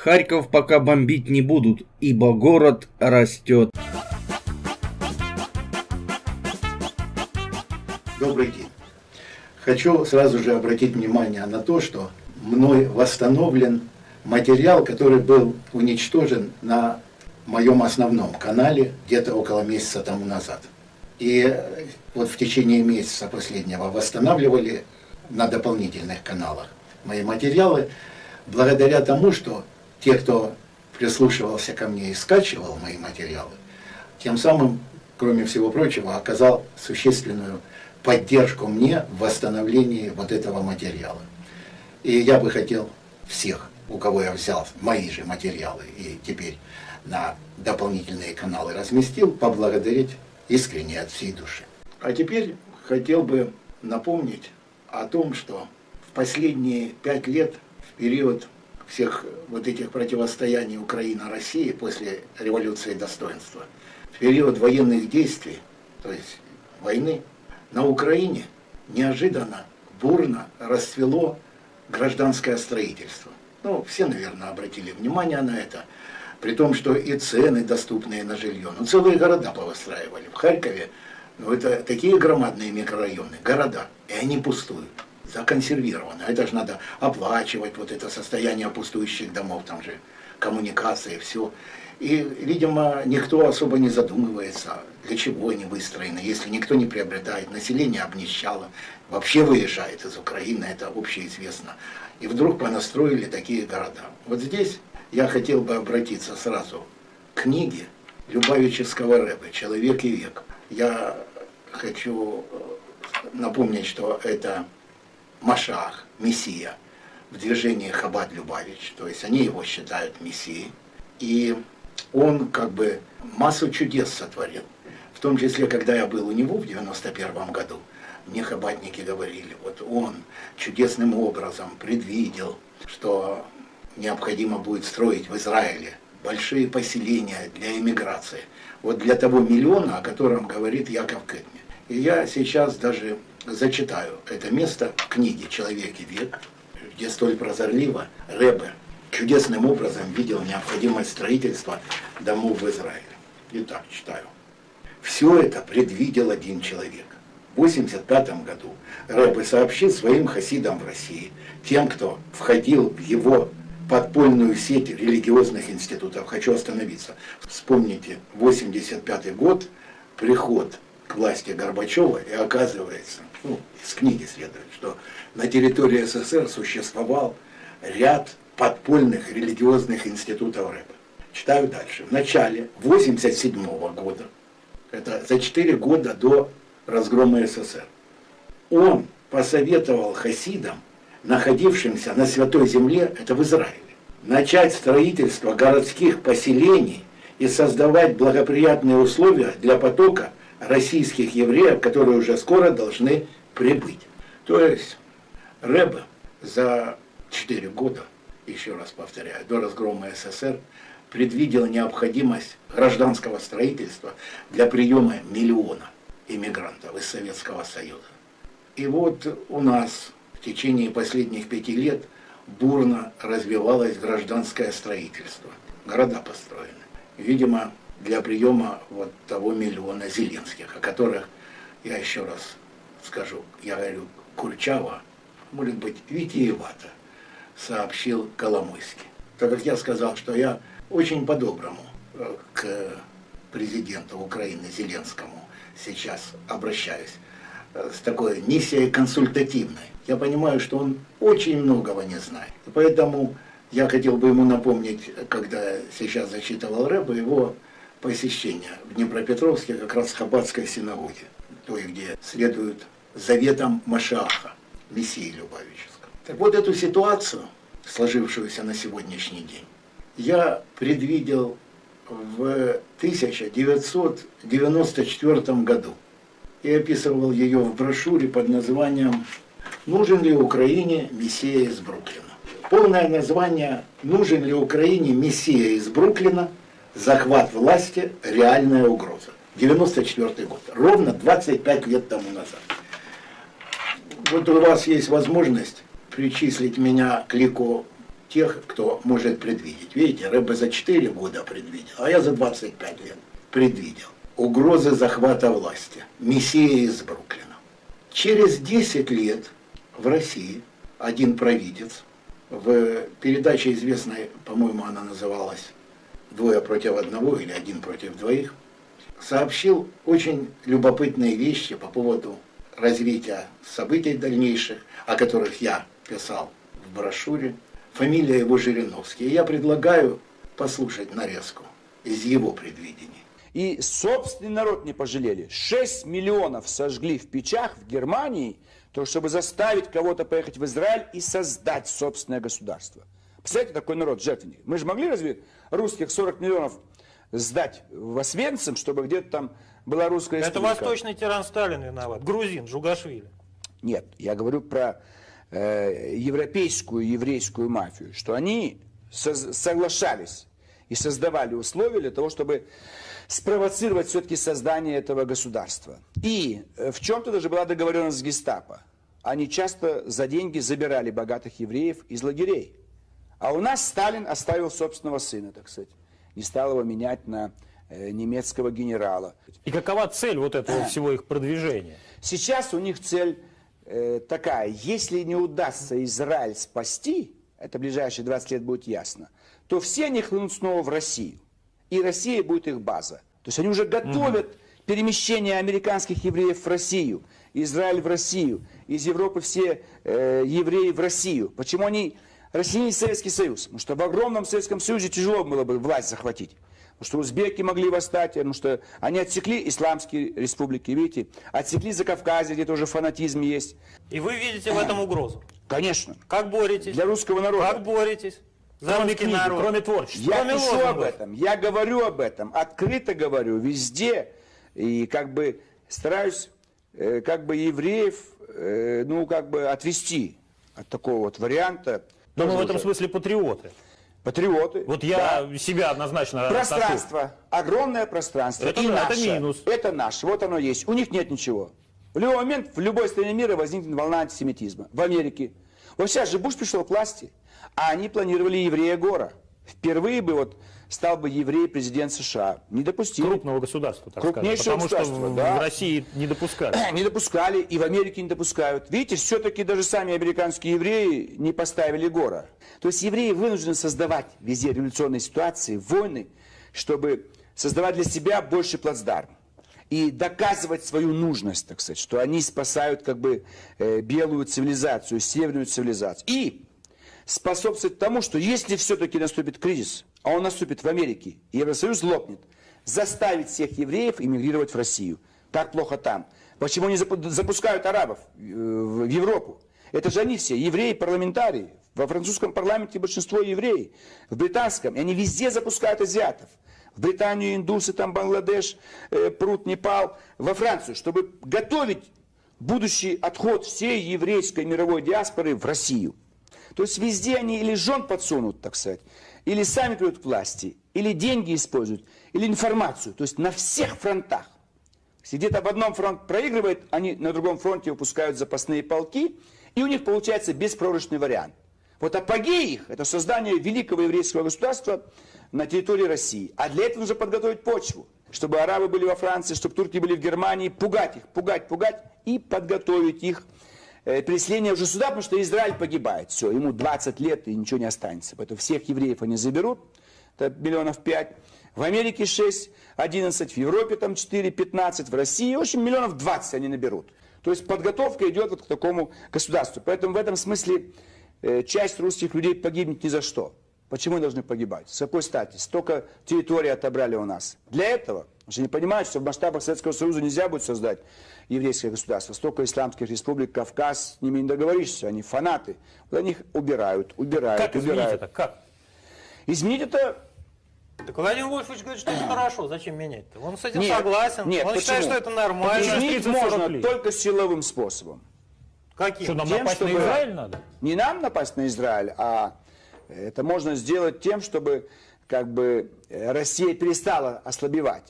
Харьков пока бомбить не будут, ибо город растет. Добрый день. Хочу сразу же обратить внимание на то, что мной восстановлен материал, который был уничтожен на моем основном канале где-то около месяца тому назад. И вот в течение месяца последнего восстанавливали на дополнительных каналах мои материалы, благодаря тому, что те, кто прислушивался ко мне и скачивал мои материалы, тем самым, кроме всего прочего, оказал существенную поддержку мне в восстановлении вот этого материала. И я бы хотел всех, у кого я взял мои же материалы и теперь на дополнительные каналы разместил, поблагодарить искренне от всей души. А теперь хотел бы напомнить о том, что в последние 5 лет, в период всех вот этих противостояний Украина-Россия после революции достоинства, в период военных действий, то есть войны, на Украине неожиданно, бурно расцвело гражданское строительство. Ну, все, наверное, обратили внимание на это, при том, что и цены доступные на жилье. Ну, целые города повыстраивали. В Харькове, ну, это такие громадные микрорайоны, города, и они пустуют, законсервированы. Это же надо оплачивать вот это состояние пустующих домов, там же коммуникации, все. И, видимо, никто особо не задумывается, для чего они выстроены, если никто не приобретает, население обнищало, вообще выезжает из Украины, это общеизвестно. И вдруг понастроили такие города. Вот здесь я хотел бы обратиться сразу к книге Любавического Рэбе «Человек и век». Я хочу напомнить, что это Машиах, Мессия, в движении Хаббат Любавич, то есть они его считают Мессией. И он как бы массу чудес сотворил. В том числе, когда я был у него в 91 году, мне хаббатники говорили, вот он чудесным образом предвидел, что необходимо будет строить в Израиле большие поселения для эмиграции. Вот для того миллиона, о котором говорит Яков Кетмер. И я сейчас даже зачитаю это место в книге «Человек и век», где столь прозорливо Рэбе чудесным образом видел необходимость строительства домов в Израиле. Итак, читаю. Все это предвидел один человек. В 1985 году Рэбе сообщил своим хасидам в России, тем, кто входил в его подпольную сеть религиозных институтов. Хочу остановиться. Вспомните, 1985 год, приход к власти Горбачева, и оказывается, ну, из книги следует, что на территории СССР существовал ряд подпольных религиозных институтов Рэбе. Читаю дальше. В начале 1987 года, это за 4 года до разгрома СССР, он посоветовал хасидам, находившимся на Святой Земле, это в Израиле, начать строительство городских поселений и создавать благоприятные условия для потока российских евреев, которые уже скоро должны прибыть. То есть Рэбе за 4 года, еще раз повторяю, до разгрома СССР, предвидел необходимость гражданского строительства для приема миллиона иммигрантов из Советского Союза. И вот у нас в течение последних 5 лет бурно развивалось гражданское строительство. Города построены. Видимо, для приема вот того миллиона зеленских, о которых я еще раз скажу, я говорю курчаво, может быть, витиевато сообщил Коломойский. Так как я сказал, что я очень по-доброму к президенту Украины Зеленскому сейчас обращаюсь, с такой миссией консультативной. Я понимаю, что он очень многого не знает. И поэтому я хотел бы ему напомнить, когда сейчас зачитывал Рэбе, его посещение в Днепропетровске как раз в Хаббатской синагоге, той, где следуют заветам Машиаха, Мессии Любавического. Так вот, эту ситуацию, сложившуюся на сегодняшний день, я предвидел в 1994 году и описывал ее в брошюре под названием «Нужен ли Украине Мессия из Бруклина?». Полное название «Нужен ли Украине Мессия из Бруклина? Захват власти. Реальная угроза». 94 год. Ровно 25 лет тому назад. Вот у вас есть возможность причислить меня к лику тех, кто может предвидеть. Видите, Рэбе за 4 года предвидел, а я за 25 лет предвидел. Угрозы захвата власти. Мессия из Бруклина. Через 10 лет в России один провидец, в передаче известной, по-моему, она называлась «Двое против одного» или «Один против двоих», сообщил очень любопытные вещи по поводу развития событий дальнейших, о которых я писал в брошюре. Фамилия его Жириновский. И я предлагаю послушать нарезку из его предвидений. И собственный народ не пожалели. 6 миллионов сожгли в печах в Германии, то, чтобы заставить кого-то поехать в Израиль и создать собственное государство. Представляете, такой народ жертвенник. Мы же могли разве русских 40 миллионов сдать в Освенцим, чтобы где-то там была русская республика? Это восточный тиран Сталин виноват, грузин, Джугашвили. Нет, я говорю про европейскую еврейскую мафию, что они соглашались и создавали условия для того, чтобы спровоцировать все-таки создание этого государства. И в чем-то даже была договоренность с гестапо. Они часто за деньги забирали богатых евреев из лагерей. А у нас Сталин оставил собственного сына, так сказать. Не стал его менять на немецкого генерала. И какова цель вот этого всего их продвижения? Сейчас у них цель такая. Если не удастся Израиль спасти, это в ближайшие 20 лет будет ясно, то все они хлынут снова в Россию. И Россия будет их база. То есть они уже готовят перемещение американских евреев в Россию, Израиль в Россию, из Европы все евреи в Россию. Почему они... Россия не Советский Союз, потому что в огромном Советском Союзе тяжело было бы власть захватить. Потому что узбеки могли восстать, потому что они отсекли исламские республики, видите, отсекли Закавказье, где тоже фанатизм есть. И вы видите в этом угрозу? Конечно. Как боретесь? Для русского народа. Как боретесь? За Кроме русский книги, народ. кроме творчества. Я пишу об этом, я говорю об этом, открыто говорю, везде. И как бы стараюсь как бы евреев отвести от такого вот варианта. Но мы в этом смысле патриоты. Патриоты. Вот я себя однозначно Пространство. отношу. Огромное пространство. Это, и да, наше. это минус. Это наше. Вот оно есть. У них нет ничего. В любой момент в любой стране мира возникнет волна антисемитизма. В Америке. Вот сейчас же Буш пришел к власти, а они планировали еврея Гора. Впервые бы вот стал бы еврей президент США. Не допустили. Крупного государства, так Крупнейшего сказать. Потому что да. в России не допускали. Не допускали, и в Америке не допускают. Видите, все-таки даже сами американские евреи не поставили Гора. То есть евреи вынуждены создавать везде революционные ситуации, войны, чтобы создавать для себя больше плацдарм. И доказывать свою нужность, так сказать, что они спасают как бы белую цивилизацию, северную цивилизацию. И способствовать тому, что если все-таки наступит кризис, а он наступит в Америке, и Евросоюз лопнет, заставить всех евреев эмигрировать в Россию. Так плохо там. Почему они запускают арабов в Европу? Это же они все, евреи, парламентарии. Во французском парламенте большинство евреев, в британском, и они везде запускают азиатов. В Британию индусы, там Бангладеш, прут, Непал, во Францию, чтобы готовить будущий отход всей еврейской мировой диаспоры в Россию. То есть везде они или жен подсунут, так сказать, или сами придут к власти, или деньги используют, или информацию. То есть на всех фронтах. Если где-то в одном фронт проигрывает, они на другом фронте выпускают запасные полки, и у них получается беспроигрышный вариант. Вот апогей их – это создание великого еврейского государства на территории России. А для этого нужно подготовить почву, чтобы арабы были во Франции, чтобы турки были в Германии, пугать их, пугать и подготовить их переселение уже сюда, потому что Израиль погибает. Все, ему 20 лет и ничего не останется. Поэтому всех евреев они заберут, это 5 миллионов. В Америке 6, 11, в Европе там 4, 15, в России, в общем, 20 миллионов они наберут. То есть подготовка идет вот к такому государству. Поэтому в этом смысле часть русских людей погибнет ни за что. Почему они должны погибать? С какой стати? Столько территорий отобрали у нас. Для этого, потому что они понимают, что в масштабах Советского Союза нельзя будет создать еврейское государство. Столько исламских республик, Кавказ, с ними не договоришься, они фанаты. Вот они их убирают. Как изменить это? Как? Изменить это... Так Владимир Вольфович говорит, что это хорошо, зачем менять-то? Он с этим нет, согласен, нет, он считает, что это нормально. Изменить можно только силовым способом. Каким? Что, нам напасть на Израиль надо? Не нам напасть на Израиль, а это можно сделать тем, чтобы как бы Россия перестала ослабевать.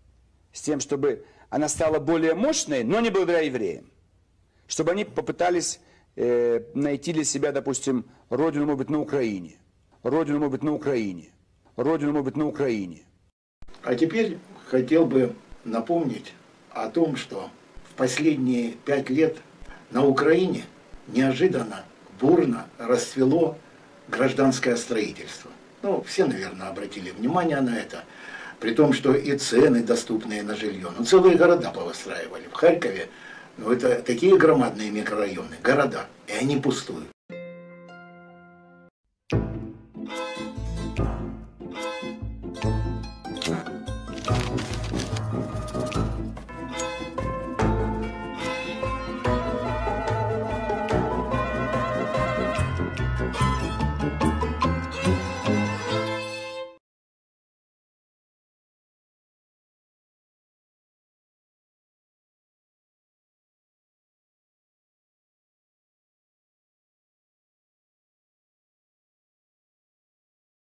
С тем, чтобы она стала более мощной, но не благодаря евреям. Чтобы они попытались найти для себя, допустим, родину, может быть, на Украине. Родина может быть на Украине. Родина может быть на Украине. А теперь хотел бы напомнить о том, что в последние 5 лет на Украине неожиданно, бурно расцвело гражданское строительство. Ну, все, наверное, обратили внимание на это. При том, что и цены доступные на жилье. Ну, целые города повыстраивали. В Харькове, ну, это такие громадные микрорайоны, города, и они пустуют.